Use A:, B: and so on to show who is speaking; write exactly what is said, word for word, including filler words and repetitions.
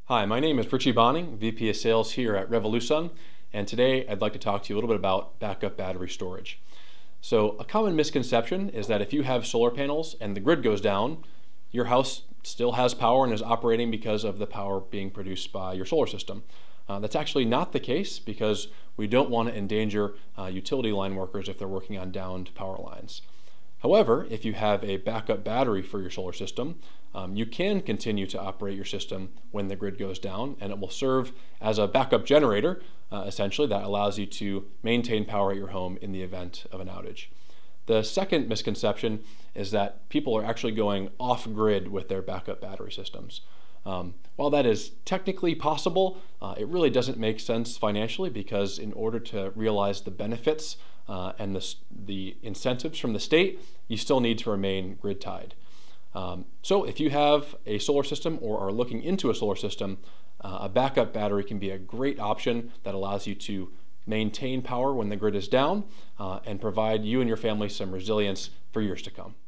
A: Hi, my name is Richie Bonning, V P of Sales here at RevoluSun, and today I'd like to talk to you a little bit about backup battery storage. So a common misconception is that if you have solar panels and the grid goes down, your house still has power and is operating because of the power being produced by your solar system. Uh, that's actually not the case because we don't want to endanger uh, utility line workers if they're working on downed power lines. However, if you have a backup battery for your solar system, um, you can continue to operate your system when the grid goes down, and it will serve as a backup generator, uh, essentially, that allows you to maintain power at your home in the event of an outage. The second misconception is that people are actually going off-grid with their backup battery systems. Um, while that is technically possible, uh, it really doesn't make sense financially because in order to realize the benefits uh, and the, the incentives from the state, you still need to remain grid tied. Um, so if you have a solar system or are looking into a solar system, uh, a backup battery can be a great option that allows you to maintain power when the grid is down uh, and provide you and your family some resilience for years to come.